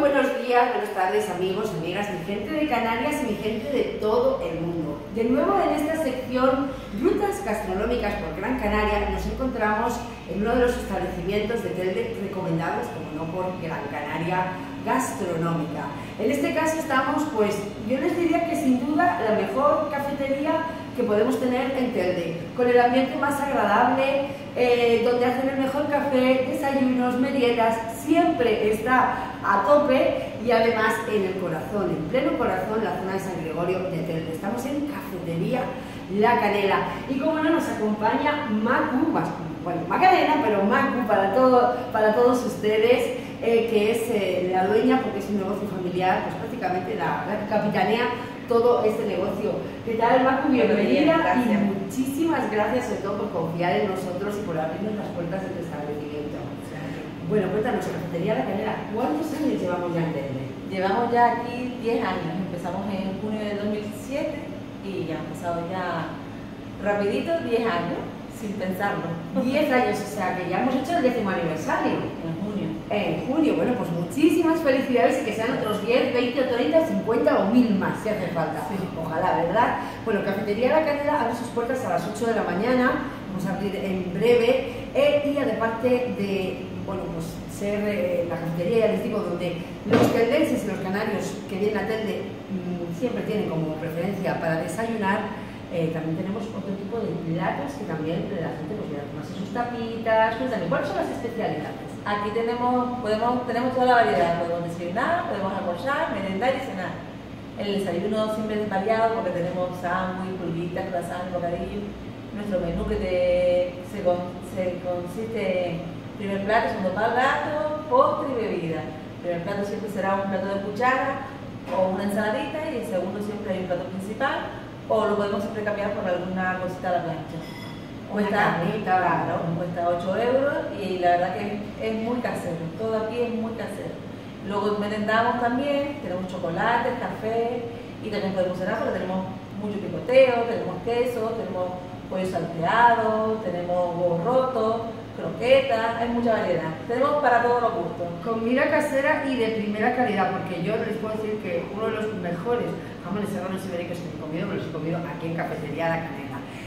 buenos días, buenas tardes amigos, amigas, mi gente de Canarias y mi gente de todo el mundo. De nuevo en esta sección Rutas Gastronómicas por Gran Canaria nos encontramos en uno de los establecimientos de Telde recomendados, como no por Gran Canaria Gastronómica. En este caso estamos, pues, yo les diría que sin duda la mejor cafetería que podemos tener en Telde, con el ambiente más agradable, donde hacen el mejor café, desayunos, meriendas, siempre está a tope y además en el corazón, en pleno corazón, la zona de San Gregorio de Telde. Estamos en Cafetería La Canela y como no nos acompaña Macu, bueno, Macarena, pero Macu para todos ustedes, que es la dueña, porque es un negocio familiar, pues prácticamente la capitanea todo este negocio. ¿Qué tal, Macu? Bienvenida y muchísimas gracias sobre todo por confiar en nosotros y por abrirnos las puertas de tu establecimiento. Bueno, cuéntanos, Cafetería La Canela, ¿cuántos años llevamos ya en Telde? Llevamos ya aquí 10 años, empezamos en junio de 2017 y ya han pasado ya rapidito 10 años, sin pensarlo. 10 años, o sea que ya hemos hecho el 10º aniversario. En junio. En junio, bueno, pues muchísimas felicidades y que sean otros 10, 20 o 30, 50 o 1000 más, si hace falta. Sí. Ojalá, ¿verdad? Bueno, Cafetería La Canela abre sus puertas a las 8 de la mañana, vamos a abrir en breve, y aparte de, bueno, pues ser la cafetería, ya les digo, donde los teldenses y los canarios que vienen a Telde siempre tienen como preferencia para desayunar. También tenemos otro tipo de platos que también la gente pues quiera tomarse sus tapitas. Cuéntame, ¿cuáles son las especialidades? Aquí tenemos toda la variedad, podemos desayunar, podemos almorzar, merendar y cenar. El desayuno siempre es variado porque tenemos sándwich, pulguitas, croissant, bocadillo. Nuestro menú que se consiste en primer plato, segundo plato, postre y bebida. El primer plato siempre será un plato de cuchara o una ensaladita y el segundo siempre hay un plato principal o lo podemos siempre cambiar por alguna cosita a la plancha. Cuesta 8 euros y la verdad que es muy casero, todo aquí es muy casero. Luego merendamos también, tenemos chocolate, café y también podemos cenar porque tenemos mucho picoteo, tenemos queso, tenemos pollo salteado, tenemos huevos rotos, croquetas, hay mucha variedad. Tenemos para todos los gustos. Comida casera y de primera calidad, porque yo les puedo decir que uno de los mejores jamones serranos ibéricos que he comido, me los he comido aquí en Cafetería La Canela.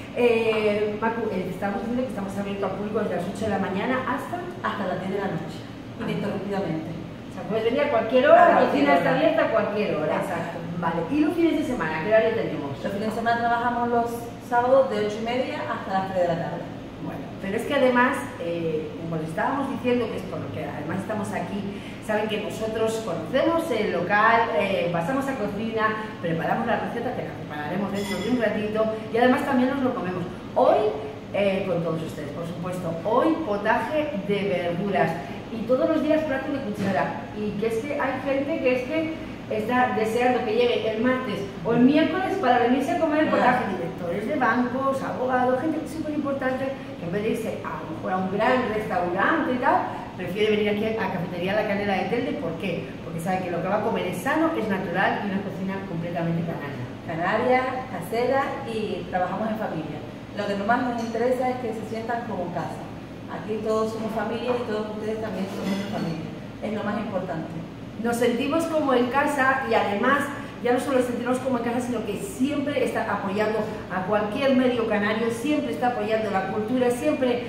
Macu, estamos diciendo que estamos abiertos al público desde las 8 de la mañana hasta las 10 de la noche, ininterrumpidamente. O sea, puedes venir a cualquier hora, la cocina está abierta a cualquier hora. Exacto. Vale, ¿y los fines de semana? ¿Qué horario tenemos? Los fines de semana trabajamos los sábados de 8:30 hasta las 3 de la tarde. Bueno, pero es que además, como les estábamos diciendo, que es por lo que además estamos aquí, saben que nosotros conocemos el local, pasamos a cocina, preparamos la receta, que la prepararemos dentro de un ratito, y además también nos lo comemos. Hoy, con todos ustedes, por supuesto, hoy potaje de verduras, y todos los días plato de cuchara, y que es que hay gente que es que está deseando que llegue el martes o el miércoles para venirse a comer potaje. Directores de bancos, abogados, gente súper importante que en vez de irse a lo mejor a un gran restaurante y tal, prefiere venir aquí a Cafetería La Canela de Telde. ¿Por qué? Porque sabe que lo que va a comer es sano, es natural y una cocina completamente canaria. Canaria, casera y trabajamos en familia. Lo que más nos interesa es que se sientan como en casa. Aquí todos somos familia y todos ustedes también son una familia. Es lo más importante. Nos sentimos como en casa y además ya no solo sentirnos como en casa, sino que siempre está apoyando a cualquier medio canario, siempre está apoyando la cultura, siempre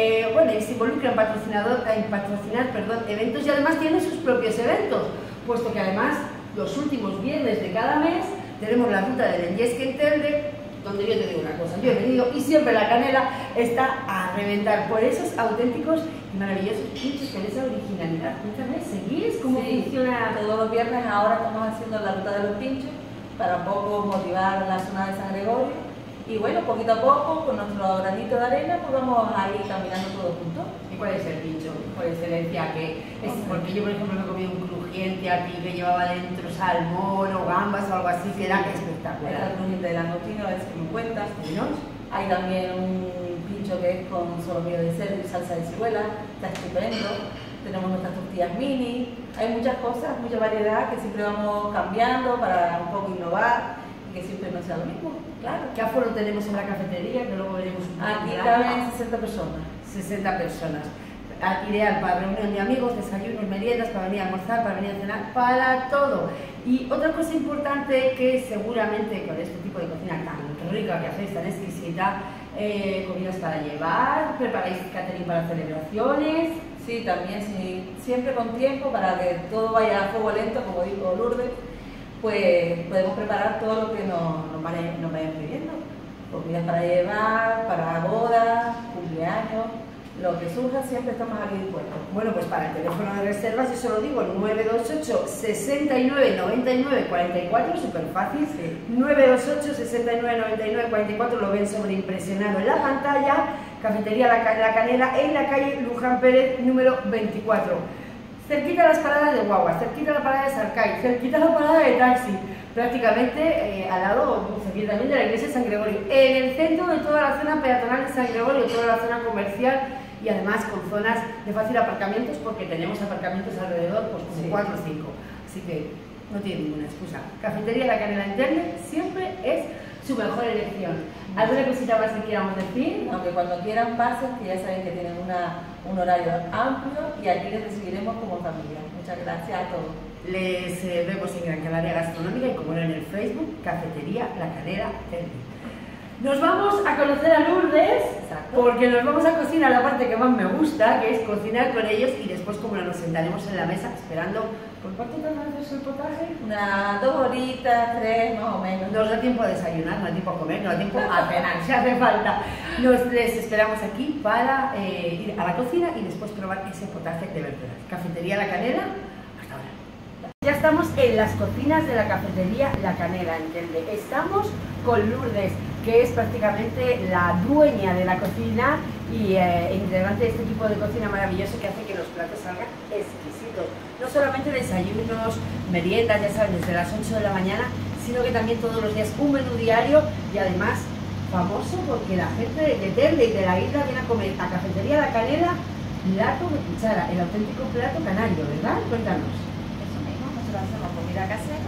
se involucra en patrocinar eventos y además tiene sus propios eventos, puesto que además los últimos viernes de cada mes tenemos la ruta del Enyesque en Telde, donde yo te digo una cosa, yo he venido y siempre La Canela está a reventar por esos auténticos y maravillosos pinchos con esa originalidad. Cuéntame, ¿seguís? ¿Cómo funciona? Todos los viernes ahora estamos haciendo la ruta de los pinchos para un poco motivar la zona de San Gregorio y bueno, poquito a poco con nuestro granito de arena pues vamos a ir caminando todos juntos. ¿Y cuál es el pincho por excelencia? Porque yo por ejemplo me he comido un crujiente aquí que llevaba dentro salmón o gambas o algo así que era espectacular. El crujiente de langostino es que me cuentas. Hay también un pincho que es con solomillo de cerdo y salsa de ciruela, está estupendo. Tenemos nuestras tortillas mini, hay muchas cosas, mucha variedad que siempre vamos cambiando para un poco innovar y que siempre no sea lo mismo, claro. ¿Qué aforo tenemos en la cafetería? Que luego veremos un poco. Aquí caben 60 personas. 60 personas. ideal para reunión de amigos, desayunos, meriendas, para venir a almorzar, para venir a cenar, para todo. Y otra cosa importante que seguramente con este tipo de cocina tan rica que hacéis, tan exquisita, comidas para llevar, preparáis catering para celebraciones. Sí, también, sí, siempre con tiempo para que todo vaya a fuego lento, como dijo Lourdes, pues podemos preparar todo lo que nos vayan pidiendo. Comidas para llevar, para bodas, cumpleaños, lo que surja, siempre estamos aquí dispuestos. Bueno, pues para el teléfono de reservas, yo solo digo 928 69 99 44, súper fácil. Sí. 928 69 99 44, lo ven sobreimpresionado en la pantalla. Cafetería La Canela, en la calle Luján Pérez, número 24. Cerquita las paradas de guagua, cerquita la parada de Sarcay, cerquita la parada de taxi. Prácticamente al lado, cerquita también de la iglesia de San Gregorio. En el centro de toda la zona peatonal de San Gregorio, toda la zona comercial, y además con zonas de fácil aparcamientos, porque tenemos aparcamientos alrededor, pues como 4 o 5. Así que no tiene ninguna excusa. Cafetería La Canela Internet siempre es su mejor elección. ¿Alguna cosita más que quieramos decir? Aunque cuando quieran pasen, que ya saben que tienen un horario amplio y aquí les recibiremos como familia. Muchas gracias a todos. Les vemos en Gran Canaria Gastronómica y como no en el Facebook, Cafetería La Canela Internet. Nos vamos a conocer a Lourdes. Exacto. Porque nos vamos a cocinar la parte que más me gusta, que es cocinar con ellos, y después como nos sentaremos en la mesa esperando. ¿Por cuánto tarda en hacerse el potaje? Unas 2 horitas, 3 más o menos. Nos da tiempo a desayunar, no da tiempo a comer, no da tiempo a cenar, si hace falta. Les esperamos aquí para ir a la cocina y después probar ese potaje de verduras. Cafetería La Canela, hasta ahora. Ya estamos en las cocinas de la Cafetería La Canela, ¿entiende? Estamos con Lourdes, que es prácticamente la dueña de la cocina y integrante de este equipo de cocina maravilloso que hace que los platos salgan exquisitos. No solamente desayunos, meriendas, ya saben, desde las 8 de la mañana, sino que también todos los días un menú diario, y además famoso porque la gente de Telde y de la isla viene a comer a Cafetería La Canela plato de cuchara, el auténtico plato canario, ¿verdad? Cuéntanos. Eso mismo, nosotros hacemos comida casera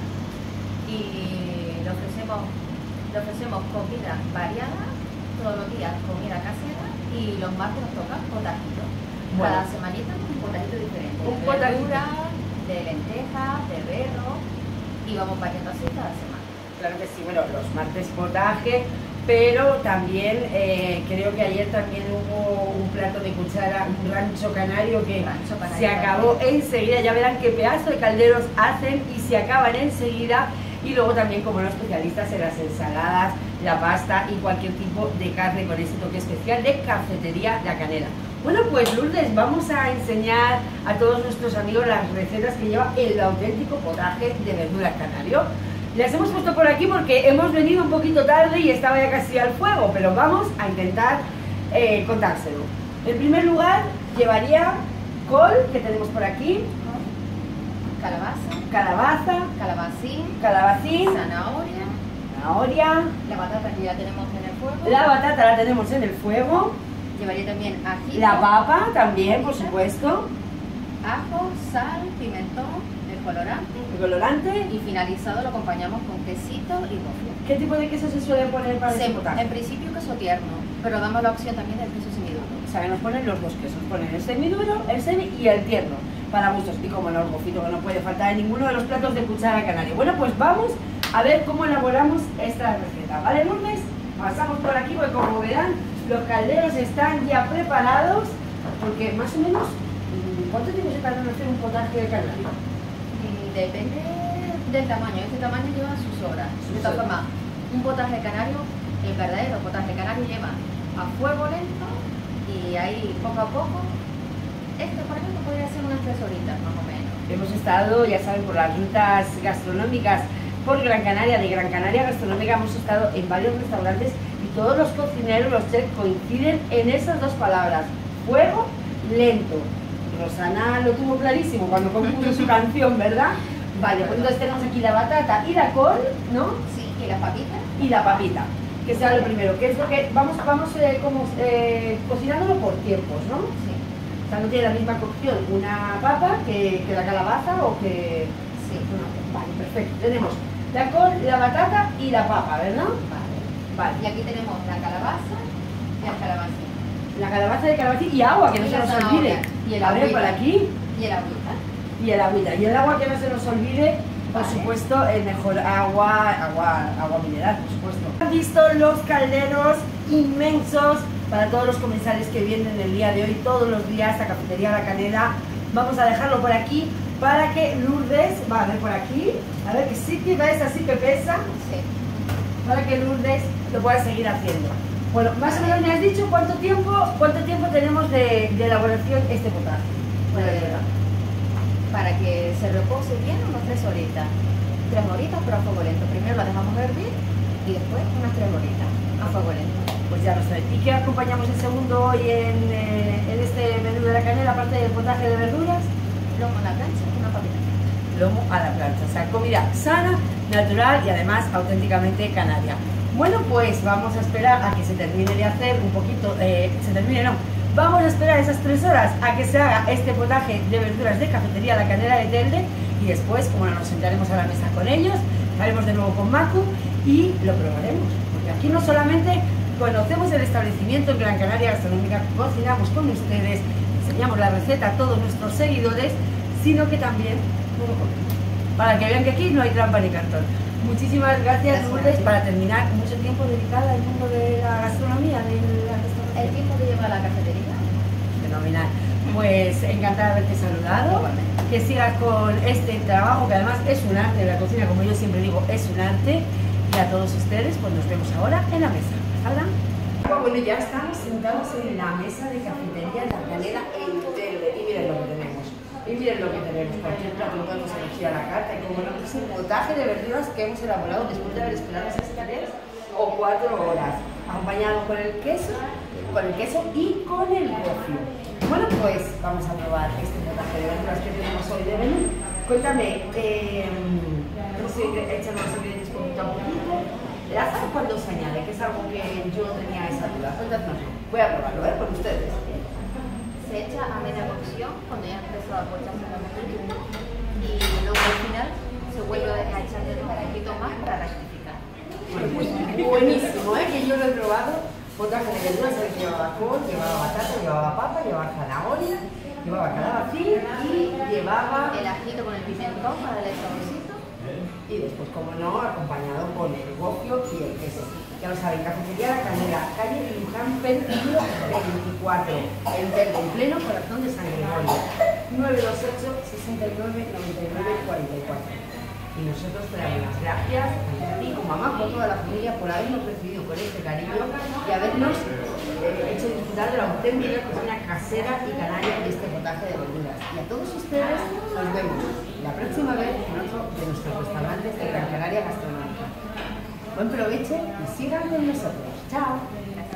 y le ofrecemos comida variada, todos los días comida casera, y los martes nos toca potajito. Bueno. Cada semanita un potajito diferente, Un de potajito. verdura, de lentejas, de berro, y vamos variando así cada semana. Claro que sí, bueno, los martes potaje, pero también creo que ayer también hubo un plato de cuchara, un rancho canario que Rancho canario se acabó enseguida. Ya verán qué pedazo de calderos hacen y se acaban enseguida. Y luego también como los especialistas en las ensaladas, la pasta y cualquier tipo de carne con ese toque especial de Cafetería La Canela. Bueno, pues Lourdes, vamos a enseñar a todos nuestros amigos las recetas que lleva el auténtico potaje de verdura canario. Las hemos puesto por aquí porque hemos venido un poquito tarde y estaba ya casi al fuego, pero vamos a intentar contárselo. En primer lugar, llevaría col, que tenemos por aquí, Calabaza, calabacín, zanahoria, la batata que ya tenemos en el fuego. la batata la tenemos en el fuego, Llevaría también ají, la papa también, por supuesto, ajo, sal, pimentón, el colorante, el colorante. y finalizado lo acompañamos con quesito y gofio. ¿Qué tipo de queso se suele poner para este potaje? En principio queso tierno, pero damos la opción también del queso semiduro. O sea, que nos ponen los dos quesos, ponen el semiduro, el semi y el tierno, para gustos. Y como no, el gofito que no puede faltar en ninguno de los platos de cuchara canaria. Bueno, pues vamos a ver cómo elaboramos esta receta, ¿vale, Lourdes? Pasamos por aquí, porque como verán, los calderos están ya preparados, porque más o menos, ¿cuánto tiempo se tarda en hacer un potaje de canario? Depende del tamaño, este tamaño lleva sus horas. De todas formas, un potaje canario, el verdadero potaje canario lleva a fuego lento y ahí poco a poco. Este, por ejemplo, podría ser unas 3 horitas más o menos. Hemos estado, ya saben, por las rutas gastronómicas por Gran Canaria. De Gran Canaria Gastronómica hemos estado en varios restaurantes y todos los cocineros, los chefs, coinciden en esas dos palabras: fuego lento. Rosana lo tuvo clarísimo cuando compuso su canción, ¿verdad? Vale, pues entonces tenemos aquí la batata y la col, ¿no? Sí, y las papitas. Y la papita, que sea lo primero, que es lo que vamos cocinándolo por tiempos, ¿no? Sí, O sea, no tiene la misma cocción una papa que la calabaza o que... sí. No, vale, perfecto. Tenemos la col, la batata y la papa, ¿verdad? Vale. Vale. Y aquí tenemos la calabaza y el calabacín. La calabaza de calabacín y agua, que no se nos olvide. Y el A ver, agüita. por aquí. Y el agüita. Y el agüita. Y el agua que no se nos olvide, por supuesto, el mejor agua mineral, por supuesto. Han visto los calderos inmensos para todos los comensales que vienen el día de hoy, todos los días a Cafetería La Canela. Vamos a dejarlo por aquí para que Lourdes, va a ver por aquí, a ver que sí que ves así que pesa, Sí. para que Lourdes lo pueda seguir haciendo. Bueno, más o menos me has dicho cuánto tiempo tenemos de elaboración este potaje. Pues, para que se repose bien, unas 3 horitas. 3 horitas, pero a fuego lento. Primero la dejamos hervir y después unas 3 horitas a fuego lento. Pues ya lo sabes. ¿Y qué acompañamos el segundo hoy en este menú de La Canela, aparte del potaje de verduras? Lomo en la plancha, una papita. Lomo a la plancha, o sea, comida sana, natural y además auténticamente canaria. Bueno, pues vamos a esperar a que se termine de hacer un poquito, vamos a esperar esas 3 horas a que se haga este potaje de verduras de Cafetería La Canela de Telde y después, como nos sentaremos a la mesa con ellos, estaremos de nuevo con Macu y lo probaremos, porque aquí no solamente conocemos el establecimiento en Gran Canaria Gastronómica, cocinamos con ustedes, enseñamos la receta a todos nuestros seguidores, sino que también, para que vean que aquí no hay trampa ni cartón. Muchísimas gracias, Lourdes, para terminar mucho tiempo dedicada al mundo de la gastronomía, de la restauración. El tiempo que lleva la cafetería. Fenomenal. Pues encantada de haberte saludado, que sigas con este trabajo que además es un arte, la cocina, como yo siempre digo, es un arte, y a todos ustedes pues nos vemos ahora en la mesa. ¿Hasta ahora? Bueno, ya estamos sentados en la mesa de Cafetería La Canela en Telde y miren lo que tenemos. Y miren lo que tenemos, cualquier plato lo podemos elegir a la carta y como no, es un potaje de verduras que hemos elaborado después de haber esperado esas 3 o 4 horas, acompañado con el queso y con el gofio. Bueno, pues vamos a probar este potaje de verduras que tenemos hoy de menú. Cuéntame, hemos hecho los ingredientes poquito a poquito. ¿El azar cuándo se añade? Que es algo que yo tenía esa duda. Cuéntanos, voy a probarlo, con ustedes. Se echa a media cocción cuando ya ha empezado a pocharse la verdurita y luego al final se vuelve a echar un poquito más para rectificar. Bueno, pues buenísimo, que yo lo he probado. Potaje de verduras, que llevaba col, llevaba batata, llevaba papa, llevaba zanahoria, llevaba calabacín y llevaba el ajito con el pimentón para el saborcito. Y después, como no, acompañado con el gofio y el queso. Ya lo saben, Cafetería La Canela, calle Luján Peligro 24, en pleno corazón de San Gregorio, 928 69 99 44. Y nosotros te damos las gracias a ti, como mamá, con toda la familia, por habernos recibido con este cariño y habernos hecho disfrutar de la auténtica cocina casera y canaria de este potaje de verduras. Y a todos ustedes nos vemos la próxima vez en otro de nuestros restaurantes de Gran Canaria Gastronómica. Buen provecho y sigan con nosotros. ¡Chao!